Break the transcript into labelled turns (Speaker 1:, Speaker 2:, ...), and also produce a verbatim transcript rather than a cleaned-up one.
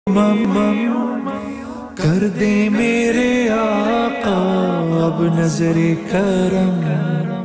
Speaker 1: मम कर दे मेरे आका अब नजरे करम।